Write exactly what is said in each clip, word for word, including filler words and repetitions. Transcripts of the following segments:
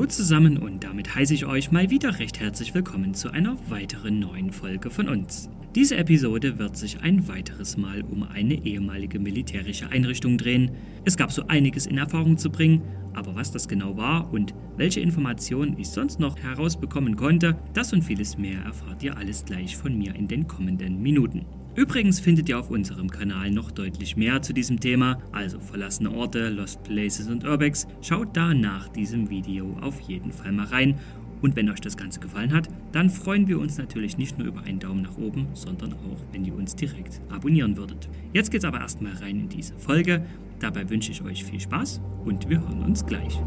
zusammen und damit heiße ich euch mal wieder recht herzlich willkommen zu einer weiteren neuen Folge von uns. Diese Episode wird sich ein weiteres Mal um eine ehemalige militärische Einrichtung drehen. Es gab so einiges in Erfahrung zu bringen, aber was das genau war und welche Informationen ich sonst noch herausbekommen konnte, das und vieles mehr erfahrt ihr alles gleich von mir in den kommenden Minuten. Übrigens findet ihr auf unserem Kanal noch deutlich mehr zu diesem Thema, also verlassene Orte, Lost Places und Urbex. Schaut da nach diesem Video auf jeden Fall mal rein. Und wenn euch das Ganze gefallen hat, dann freuen wir uns natürlich nicht nur über einen Daumen nach oben, sondern auch, wenn ihr uns direkt abonnieren würdet. Jetzt geht's aber erstmal rein in diese Folge. Dabei wünsche ich euch viel Spaß und wir hören uns gleich.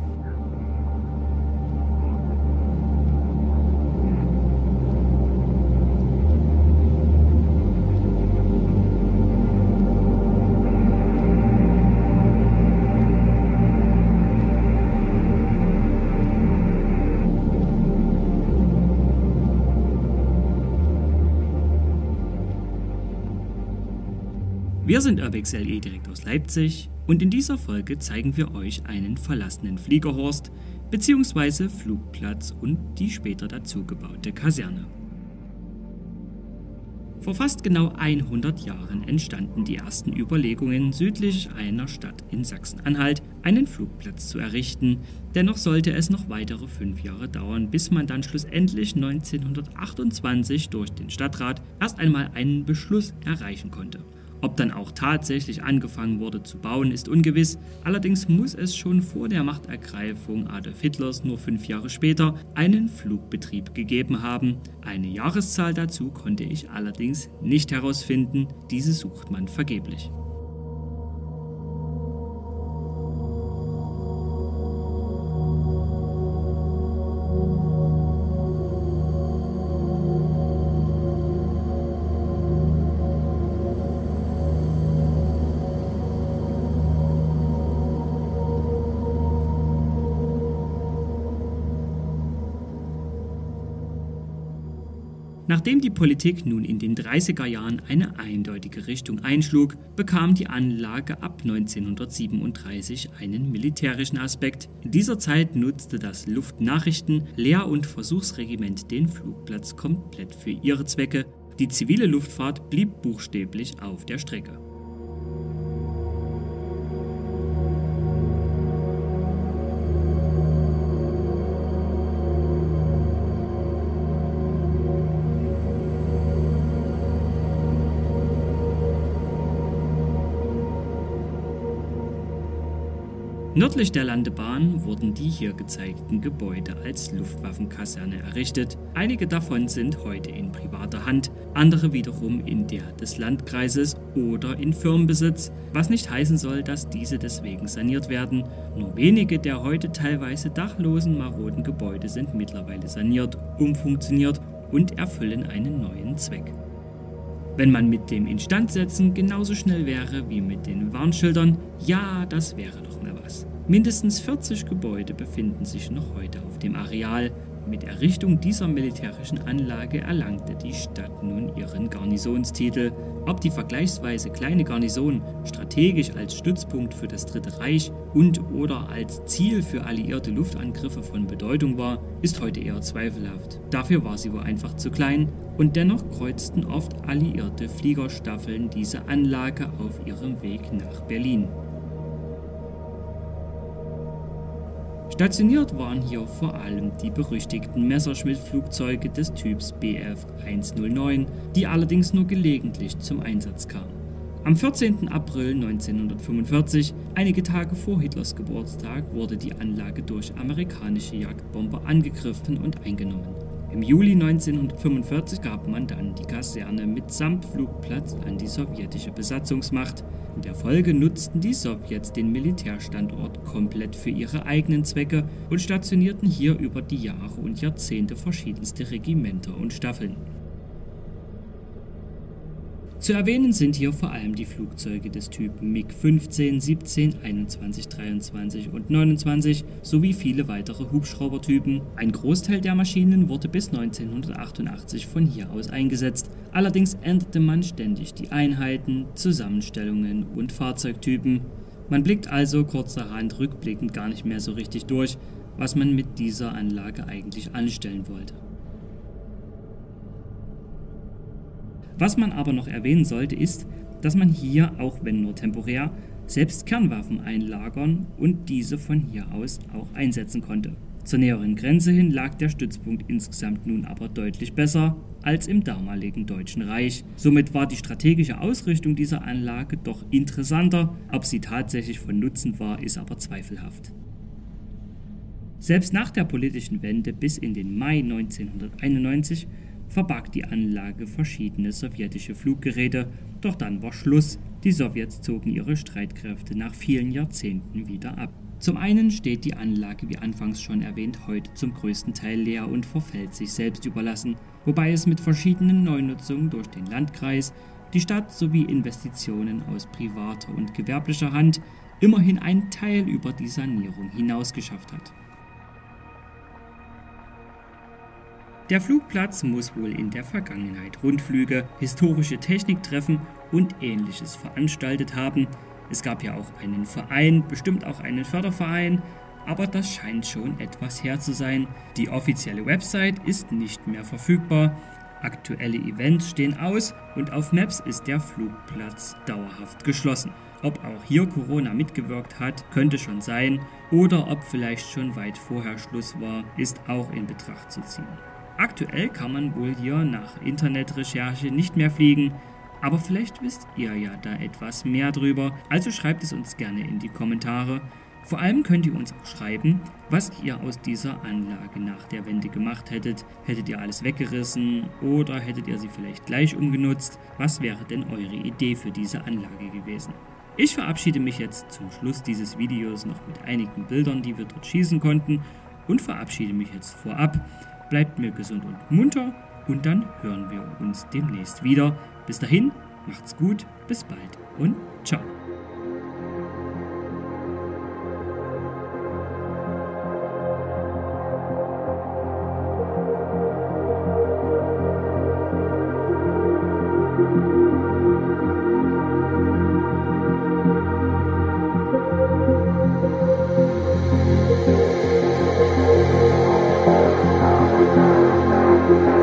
Wir sind Urbex L E direkt aus Leipzig und in dieser Folge zeigen wir euch einen verlassenen Fliegerhorst bzw. Flugplatz und die später dazu gebaute Kaserne. Vor fast genau hundert Jahren entstanden die ersten Überlegungen, südlich einer Stadt in Sachsen-Anhalt einen Flugplatz zu errichten. Dennoch sollte es noch weitere fünf Jahre dauern, bis man dann schlussendlich neunzehnhundertachtundzwanzig durch den Stadtrat erst einmal einen Beschluss erreichen konnte. Ob dann auch tatsächlich angefangen wurde zu bauen, ist ungewiss. Allerdings muss es schon vor der Machtergreifung Adolf Hitlers nur fünf Jahre später einen Flugbetrieb gegeben haben. Eine Jahreszahl dazu konnte ich allerdings nicht herausfinden. Diese sucht man vergeblich. Nachdem die Politik nun in den dreißiger Jahren eine eindeutige Richtung einschlug, bekam die Anlage ab neunzehnhundertsiebenunddreißig einen militärischen Aspekt. In dieser Zeit nutzte das Luftnachrichten-, Lehr- und Versuchsregiment den Flugplatz komplett für ihre Zwecke. Die zivile Luftfahrt blieb buchstäblich auf der Strecke. Nördlich der Landebahn wurden die hier gezeigten Gebäude als Luftwaffenkaserne errichtet. Einige davon sind heute in privater Hand, andere wiederum in der des Landkreises oder in Firmenbesitz, was nicht heißen soll, dass diese deswegen saniert werden. Nur wenige der heute teilweise dachlosen, maroden Gebäude sind mittlerweile saniert, umfunktioniert und erfüllen einen neuen Zweck. Wenn man mit dem Instandsetzen genauso schnell wäre wie mit den Warnschildern, ja, das wäre doch mal was. Mindestens vierzig Gebäude befinden sich noch heute auf dem Areal. Mit Errichtung dieser militärischen Anlage erlangte die Stadt nun ihren Garnisonstitel. Ob die vergleichsweise kleine Garnison strategisch als Stützpunkt für das Dritte Reich und oder als Ziel für alliierte Luftangriffe von Bedeutung war, ist heute eher zweifelhaft. Dafür war sie wohl einfach zu klein und dennoch kreuzten oft alliierte Fliegerstaffeln diese Anlage auf ihrem Weg nach Berlin. Stationiert waren hier vor allem die berüchtigten Messerschmitt-Flugzeuge des Typs B F hundertneun, die allerdings nur gelegentlich zum Einsatz kamen. Am vierzehnten April neunzehnhundertfünfundvierzig, einige Tage vor Hitlers Geburtstag, wurde die Anlage durch amerikanische Jagdbomber angegriffen und eingenommen. Im Juli neunzehnhundertfünfundvierzig gab man dann die Kaserne mitsamt Flugplatz an die sowjetische Besatzungsmacht. In der Folge nutzten die Sowjets den Militärstandort komplett für ihre eigenen Zwecke und stationierten hier über die Jahre und Jahrzehnte verschiedenste Regimenter und Staffeln. Zu erwähnen sind hier vor allem die Flugzeuge des Typen MiG fünfzehn, siebzehn, einundzwanzig, dreiundzwanzig und neunundzwanzig sowie viele weitere Hubschraubertypen. Ein Großteil der Maschinen wurde bis neunzehnhundertachtundachtzig von hier aus eingesetzt. Allerdings änderte man ständig die Einheiten, Zusammenstellungen und Fahrzeugtypen. Man blickt also kurzerhand rückblickend gar nicht mehr so richtig durch, was man mit dieser Anlage eigentlich anstellen wollte. Was man aber noch erwähnen sollte, ist, dass man hier, auch wenn nur temporär, selbst Kernwaffen einlagern und diese von hier aus auch einsetzen konnte. Zur näheren Grenze hin lag der Stützpunkt insgesamt nun aber deutlich besser als im damaligen Deutschen Reich. Somit war die strategische Ausrichtung dieser Anlage doch interessanter, ob sie tatsächlich von Nutzen war, ist aber zweifelhaft. Selbst nach der politischen Wende bis in den Mai neunzehnhunderteinundneunzig verbarg die Anlage verschiedene sowjetische Fluggeräte, doch dann war Schluss. Die Sowjets zogen ihre Streitkräfte nach vielen Jahrzehnten wieder ab. Zum einen steht die Anlage, wie anfangs schon erwähnt, heute zum größten Teil leer und verfällt sich selbst überlassen, wobei es mit verschiedenen Neunutzungen durch den Landkreis, die Stadt sowie Investitionen aus privater und gewerblicher Hand immerhin einen Teil über die Sanierung hinaus geschafft hat. Der Flugplatz muss wohl in der Vergangenheit Rundflüge, historische Techniktreffen und Ähnliches veranstaltet haben. Es gab ja auch einen Verein, bestimmt auch einen Förderverein, aber das scheint schon etwas her zu sein. Die offizielle Website ist nicht mehr verfügbar, aktuelle Events stehen aus und auf Maps ist der Flugplatz dauerhaft geschlossen. Ob auch hier Corona mitgewirkt hat, könnte schon sein, oder ob vielleicht schon weit vorher Schluss war, ist auch in Betracht zu ziehen. Aktuell kann man wohl hier nach Internetrecherche nicht mehr fliegen, aber vielleicht wisst ihr ja da etwas mehr drüber, also schreibt es uns gerne in die Kommentare. Vor allem könnt ihr uns auch schreiben, was ihr aus dieser Anlage nach der Wende gemacht hättet. Hättet ihr alles weggerissen oder hättet ihr sie vielleicht gleich umgenutzt? Was wäre denn eure Idee für diese Anlage gewesen? Ich verabschiede mich jetzt zum Schluss dieses Videos noch mit einigen Bildern, die wir dort schießen konnten, und verabschiede mich jetzt vorab. Bleibt mir gesund und munter und dann hören wir uns demnächst wieder. Bis dahin, macht's gut, bis bald und ciao. Thank you.